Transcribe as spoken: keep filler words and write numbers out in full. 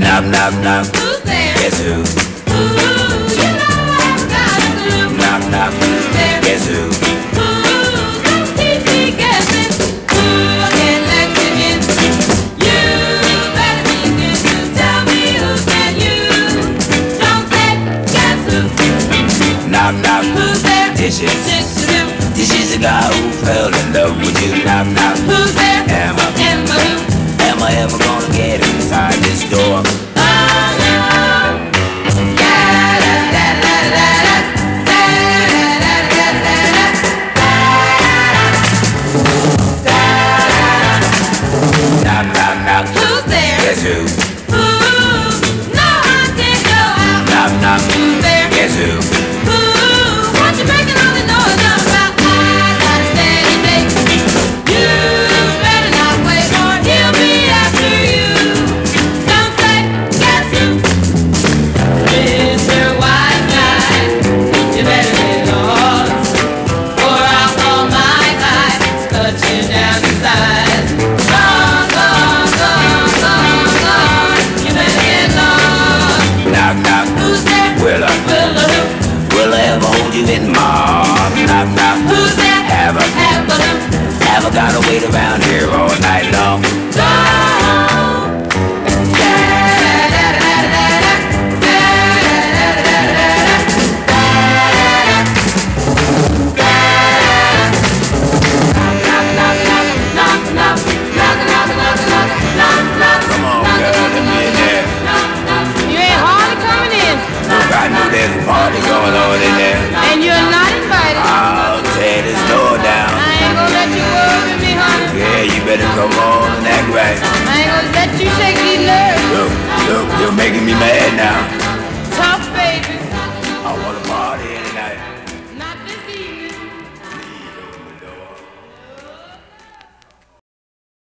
Knock, knock, knock. Who's there? Guess who? Ooh, you know I've got a clue. Knock, knock. Who's there? Guess who? Ooh, don't keep me guessing. Ooh, I can't let you in. You better begin to tell me who said you. Don't say, guess who? Knock, knock. Who's there? Dishes. This is him. This is the guy who fell in love with you. Knock, knock. Who's there? Am I? Am I who? Am I ever gonna get inside this door? Knock, knock, knock. Who's there? Guess who? Ooh, no, I can't go out. Knock, knock. Who's there? Guess who? Ooh, what you making all the noise about? I got a steady date. You better not wait or he'll be after you. Don't say, guess who? Mister Wise Guy, you better get lost, or I'll call my guy, cut you down to size. Gone, gone, gone, gone, gone. You better get lost. Knock, knock. Who's there? Will I? Will I who? Will I ever hold you in my arms? Knock, knock. Who's there? Have I? Have a who? Have I gotta wait around here all night long? Come on, girl, let me in there. You ain't hardly coming in, Look, I know there's a party going on in there. and you're not invited. I'll tear this door down. I ain't gonna let you worry me, honey. Yeah, you better come on and act right. I ain't gonna let you shake these nerves. Look, look, you're making me mad now. Tough baby.